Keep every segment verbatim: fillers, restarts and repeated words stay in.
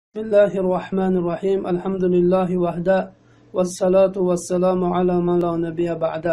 بسم الله الرحمن الرحيم الحمد لله وحده والصلاة والسلام على من لا نبي بعده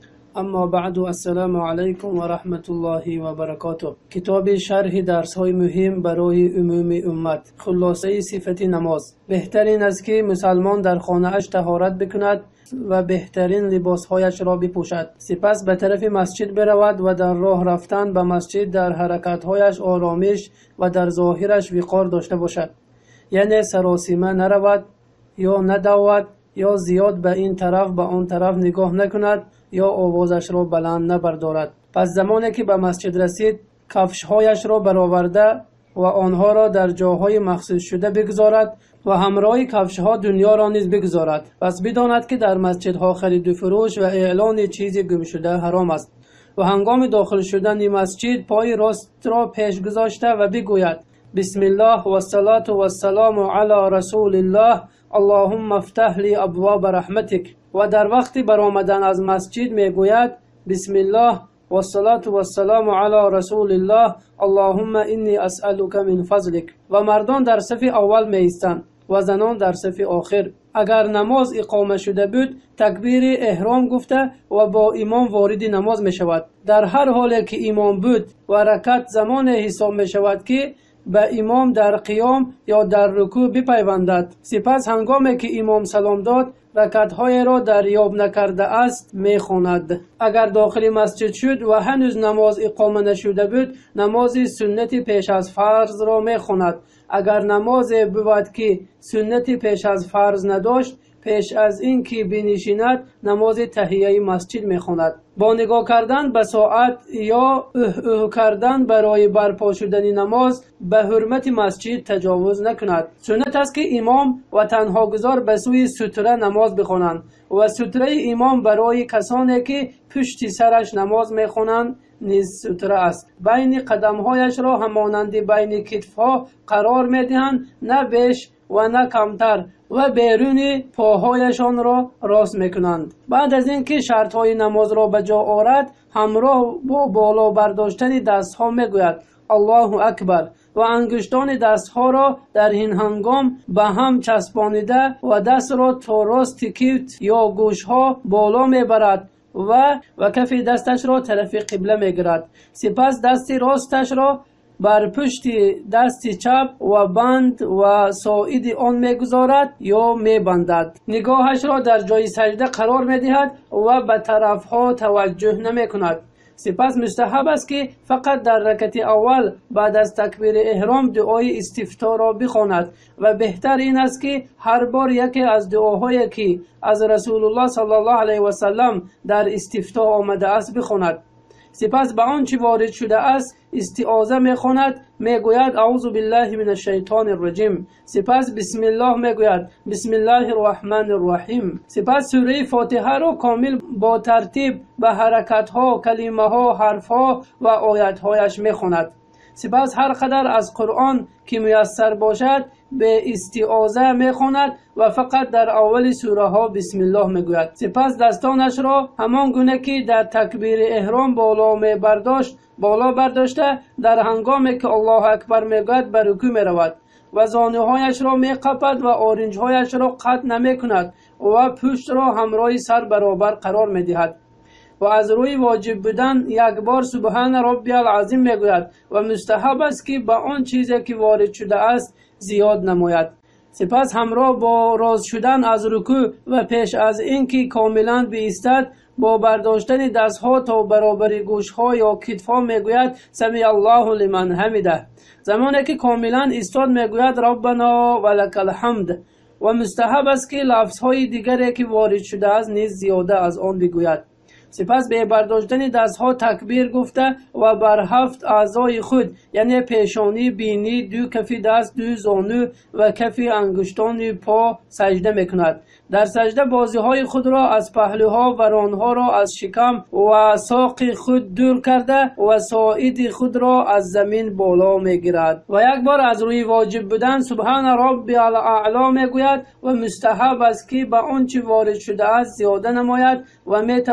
اما بعد السلام علیکم و رحمت الله و برکاته. کتاب شرح درس های مهم برای عموم امت، خلاصه صفت نماز. بهترین است که مسلمان در خانه اش طهارت بکند و بهترین لباس هایش را بپوشد، سپس به طرف مسجد برود و در راه رفتن به مسجد در حرکت هایش آرامش و در ظاهرش وقار داشته باشد، یعنی سراسیمه نرود یا ندود یا زیاد به این طرف به آن طرف نگاه نکند یا آوازش را بلند نبردارد. پس زمانی که به مسجد رسید کفشهایش را برآورده و آنها را در جاهای مخصوص شده بگذارد و همراه کفشها دنیا را نیز بگذارد. پس بداند که در مسجدها خرید و فروش و اعلان چیزی گم شده حرام است و هنگام داخل شدن مسجد پای راست را پیش گذاشته و بگوید بسم الله و الصلاة و السلام علی رسول الله اللهم افتح لی ابواب رحمتک، و در وقت برآمدن از مسجد میگوید بسم الله و الصلاة و السلام علی رسول الله اللهم انی اسألک من فضلک. و مردان در صف اول می ایستند و زنان در صف آخر. اگر نماز اقامه شده بود تکبیر احرام گفته و با امام وارد نماز می شود. در هر حالی که امام بود و رکعت زمان حساب می شود که به امام در قیام یا در رکوع بپیوندد. سپس هنگامی که امام سلام داد رکعت‌های را دریاب نکرده است می‌خواند. اگر داخل مسجد شد و هنوز نماز اقامه نشده بود نماز سنت پیش از فرض را می‌خواند. اگر نماز بود که سنت پیش از فرض نداشت پیش از این که بنشیند نماز تحیه مسجد می‌خواند. با نگاه کردن به ساعت یا اوه اوه کردن برای برپا شدن نماز به حرمت مسجد تجاوز نکند. سنت است که امام و تنها گذار به سوی ستره نماز بخوانند و ستره امام برای کسانی که پشت سرش نماز میخوانند نیز ستره است. بین قدمهایش را همانند بین کتفها قرار میدهند، نه بیش و نه کمتر، و بیرون پاهایشان را راست میکنند. بعد از اینکه شرط های نماز را به جا آورد همراه با بالا برداشتن دست ها میگوید الله اکبر و انگشتان دست ها را در این هنگام به هم چسبانیده و دست را تا راست کیف یا گوش ها بالا میبرد و و کف دستش را طرف قبله میگیرد. سپس دست راستش را بر پشت دست چپ و بند و ساعد آن میگذارد یا میبندد. نگاهش را در جای سجده قرار میدهد و به طرفها توجه نمی کند. سپس مستحب است که فقط در رکعت اول بعد از تکبیر احرام دعای استفتاح را بخواند و بهتر این است که هر بار یکی از دعاهایی که از رسول الله صلی الله علیه و سلم در استفتاح آمده است بخواند. سپس به آنچه وارد شده است استعاذه میخواند، میگوید اعوذ بالله من الشیطان الرجیم. سپس بسم الله میگوید بسم الله الرحمن الرحیم. سپس سوره فاتحه را کامل با ترتیب به حرکت ها، کلمه ها، حرف ها و آیت هایش میخواند. سپس هر قدر از قرآن که میسر باشد به استعاذه میخواند و فقط در اول سوره ها بسم الله میگوید. سپس دستانش را همان گونه که در تکبیر احرام بالا میبرداشت بالا برداشته در هنگامی که الله اکبر میگوید به رکوع میرود و زانوهایش را میقپد و آرنجهایش را قطع نمیکند و پشت را همراه سر برابر قرار میدهد و از روی واجب بودن یک بار سبحان ربی العظیم میگوید و مستحب است که به آن چیزی که وارد شده است زیاد نماید. سپس همراه با راست شدن از رکوع و پیش از اینکه کاملا بایستد با برداشتن دستها تا برابر گوشها یا کتفها میگوید سمی الله لمن حمده. زمانی که کاملا ایستاد میگوید ربنا ولک الحمد و مستحب است که لفظهای دیگری که وارد شده است نیز زیاده از آن بگوید. سپس به برداشتن دستها تکبیر گفته و بر هفت اعضای خود یعنی پیشانی، بینی، دو کف دست، دو زانو و کف انگشتان پا سجده میکند. در سجده بازی های خود را از پهلوها و رانها را از شکم و ساق خود دور کرده و ساعد خود را از زمین بالا میگیرد و یک بار از روی واجب بودن سبحان ربی الاعلی میگوید و مستحب است که به آنچه وارد شده است زیاده نماید و میتواند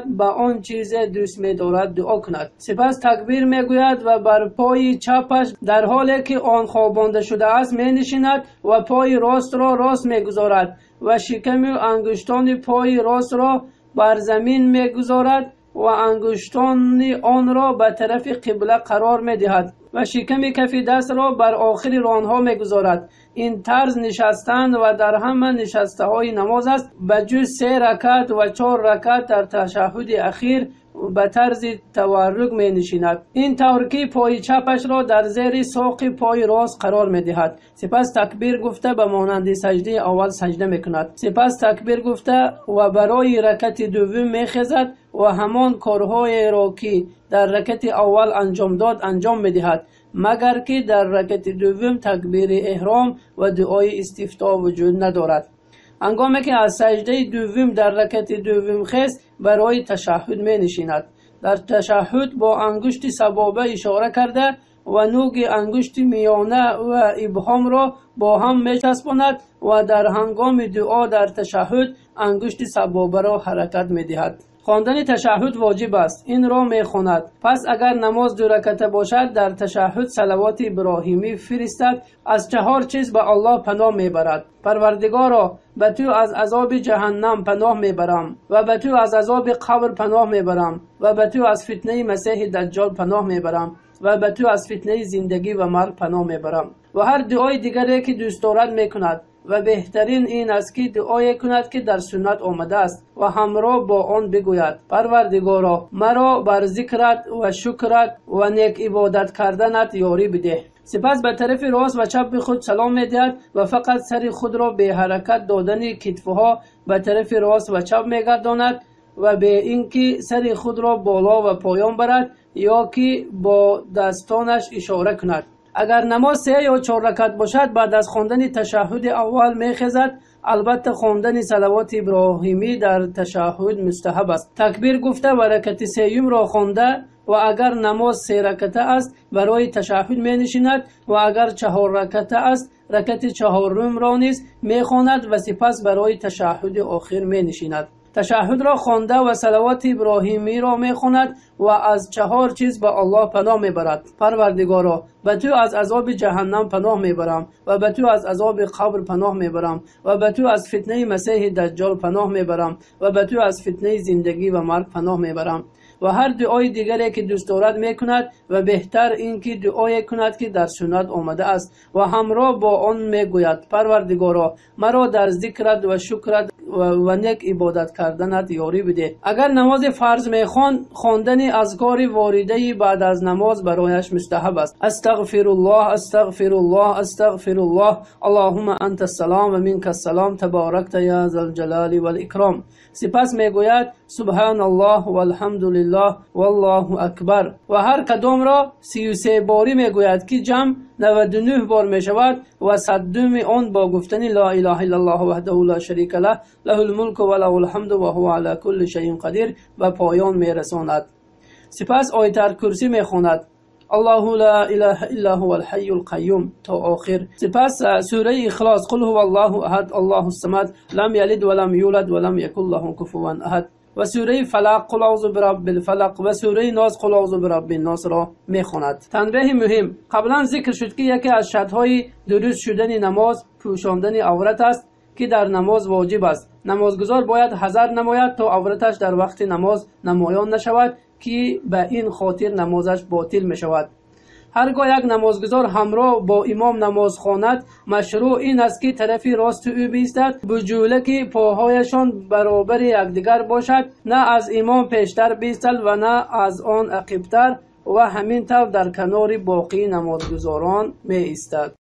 به آن چیز دوست می دارد دعا کند. سپس تکبیر می گوید و بر پای چپش در حالی که آن خوابانده شده است می نشیند و پای راست را راست می گذارد و شکم و انگشتان پای راست را بر زمین می گذارد و انگشتان آن را به طرف قبله قرار می دهد و شکم کف دست را بر آخر رانها می گذارد. این طرز نشستن و در همه نشسته های نماز است، به جز سه رکعت و چهار رکعت در تشهد اخیر به طرز تورک می نشیند. این طور که پای چپش را در زیر ساق پای راست قرار می دهد. سپس تکبیر گفته به مانند سجده اول سجده می کند. سپس تکبیر گفته و برای رکعت دوم می خیزد و همان کارهای را که در رکعت اول انجام داد انجام می دهد، مگر که در رکعت دوم تکبیر احرام و دعای استفتاح وجود ندارد. هنگامی که از سجده دوم در رکعت دوم خیز برای تشهد می نشیند. در تشهد با انگشت سبابه اشاره کرده و نوک انگشت میانه و ابهام را با هم می چسباند و در هنگام دعا در تشهد انگشت سبابه را حرکت می دهد. خواندن تشهد واجب است. این را می خواند. پس اگر نماز دو رکعته باشد در تشهد صلوات ابراهیمی فرستد. از چهار چیز به الله پناه می برد. پروردگارا، به تو از عذاب جهنم پناه می برم و به تو از عذاب قبر پناه می برم و به تو از فتنه مسیح دجال پناه می برم و به تو از فتنه زندگی و مرگ پناه می برم. و هر دعای دیگری که دوست دارد می کند و بهترین این است که دعای کند که در سنت آمده است و همراه با آن بگوید: پروردگارا، مرا بر ذکرت و شکرت و نیک عبادت کردنت یاری بده. سپس به طرف راست و چپ خود سلام می‌دهد و فقط سر خود را به حرکت دادن کتفها به طرف راست و چپ می‌گرداند و به اینکه سر خود را بالا و پایان برد یا که با دستانش اشاره کند. اگر نماز سه یا چهار رکعت باشد بعد از خواندن تشهد اول می‌خیزد. البته خواندن صلوات ابراهیمی در تشهد مستحب است. تکبیر گفته و رکعت سیوم را خوانده و اگر نماز سه رکعته است برای تشهد می نشیند و اگر چهار رکعته است رکعت چهارم را نیز می خواند و سپس برای تشهد آخر می نشیند. تشهد را خوانده و صلوات ابراهیمی را می خواند و از چهار چیز به الله پناه می برد. پروردگارا، به تو از عذاب جهنم پناه می برم و به تو از عذاب قبر پناه می برم و به تو از فتنه مسیح دجال پناه می برم و به تو از فتنه زندگی و مرگ پناه می برم. و هر دعای دیگری که دوست دارد می کند و بهتر این که دعای کند که در سنت آمده است و همراه با آن می گوید: پروردگارا، مرا در ذکرت و شکرت و, و نیک عبادت کردنت یاری بده. اگر نماز فرض می خوان، خواندن اذکار وارده بعد از نماز برایش مستحب است. استغفر الله استغفر الله استغفر الله اللهم انت السلام و منک السلام تبارکت یا ذا الجلال والاکرام. سپس می گوید: سبحان الله والحمد لله والله اکبر و هر کدام را سی و سه باری می گوید که جمع نود و نه بار می شود و صدم آن با گفتن لا اله الا الله وحده لا شریک له له الملک و له الحمد و هو علی کل شیء قدیر و پایان می رساند. سپس آیت الکرسی می خواند: الله لا اله الا هو الحي القيوم تا آخر. سپس سوره اخلاص: قل هو الله احد الله الصمد لم یلد ولم یولد ولم یکن له کفوا احد و سوره فلق: قل اعوذ برب الفلق و سوره ناس: قل اعوذ برب الناس را میخواند. تنبیه مهم: قبلا ذکر شد که یکی از شرط‌های درست شدن نماز پوشاندن عورت است که در نماز واجب است. نمازگزار باید حذر نماید تا عورتش در وقت نماز نمایان نشود که به این خاطر نمازش باطل می شود. هرگاه یک نمازگزار همراه با امام نماز خواند، مشروع این است که طرف راست او بایستد، بجوله که پاهایشان برابر یکدیگر باشد، نه از امام پیشتر بایستد و نه از آن عقب‌تر و همین طور در کنار باقی نمازگزاران می ایستد.